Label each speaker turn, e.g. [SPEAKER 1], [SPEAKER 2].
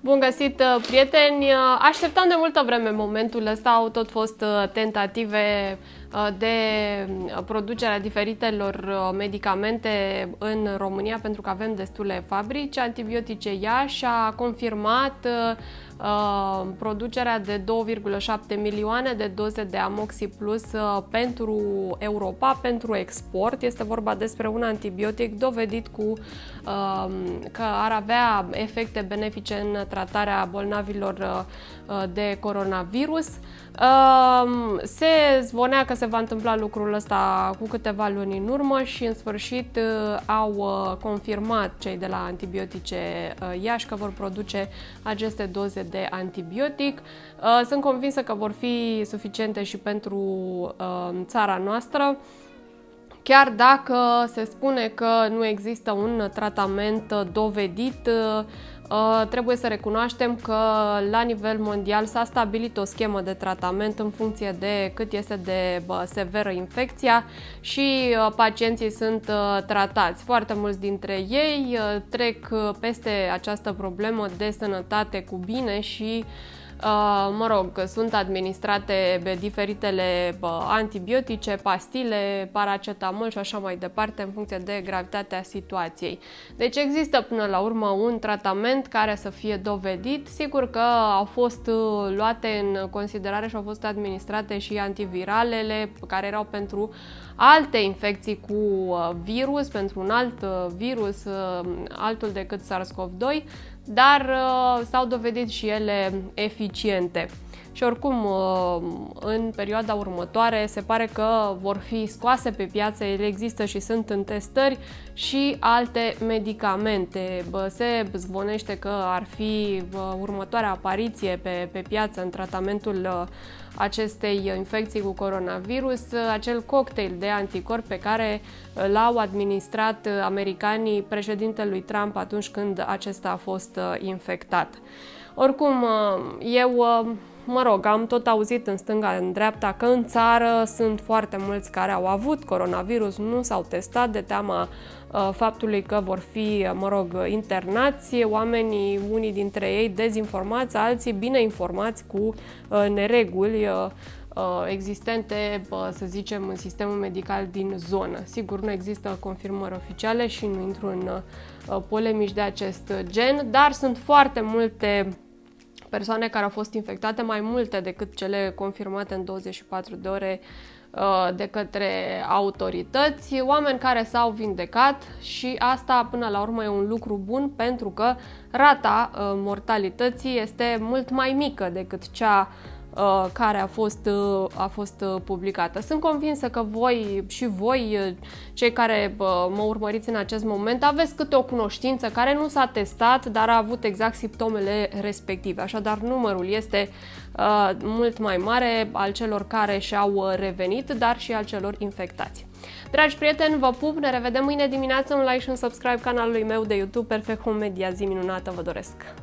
[SPEAKER 1] Bun găsit, prieteni! Așteptam de multă vreme momentul ăsta, au tot fost tentative de producerea diferitelor medicamente în România, pentru că avem destule fabrici. Antibiotice Iași a confirmat producerea de 2,7 milioane de doze de Amoxi Plus pentru Europa, pentru export. Este vorba despre un antibiotic dovedit că ar avea efecte benefice în tratarea bolnavilor de coronavirus. Se zvonea că se va întâmpla lucrul ăsta cu câteva luni în urmă și în sfârșit au confirmat cei de la Antibiotice Iași că vor produce aceste doze de antibiotic. Sunt convinsă că vor fi suficiente și pentru țara noastră. Chiar dacă se spune că nu există un tratament dovedit, trebuie să recunoaștem că la nivel mondial s-a stabilit o schemă de tratament în funcție de cât este de severă infecția și pacienții sunt tratați. Foarte mulți dintre ei trec peste această problemă de sănătate cu bine și sunt administrate diferitele antibiotice, pastile, paracetamol și așa mai departe, în funcție de gravitatea situației. Deci există până la urmă un tratament care să fie dovedit. Sigur că au fost luate în considerare și au fost administrate și antiviralele care erau pentru alte infecții cu virus, pentru un alt virus, altul decât SARS-CoV-2, dar s-au dovedit și ele eficiente. Și oricum, în perioada următoare se pare că vor fi scoase pe piață, ele există și sunt în testări, și alte medicamente. Se zvonește că ar fi următoarea apariție pe piață în tratamentul acestei infecții cu coronavirus, acel cocktail de anticorpi pe care l-au administrat americanii președintelui Trump atunci când acesta a fost infectat. Oricum, eu am tot auzit în stânga, în dreapta, că în țară sunt foarte mulți care au avut coronavirus, nu s-au testat de teama faptului că vor fi, internați, oamenii, unii dintre ei dezinformați, alții bine informați cu nereguli existente, să zicem, în sistemul medical din zonă. Sigur, nu există confirmări oficiale și nu intru în polemici de acest gen, dar sunt foarte multe persoane care au fost infectate, mai multe decât cele confirmate în 24 de ore de către autorități, oameni care s-au vindecat și asta până la urmă e un lucru bun, pentru că rata mortalității este mult mai mică decât cea care a fost publicată. Sunt convinsă că voi, cei care mă urmăriți în acest moment, aveți câte o cunoștință care nu s-a testat, dar a avut exact simptomele respective. Așadar, numărul este mult mai mare al celor care și-au revenit, dar și al celor infectați. Dragi prieteni, vă pup, ne revedem mâine dimineață, un like și un subscribe canalului meu de YouTube, Perfect Home Media. Zi minunată vă doresc!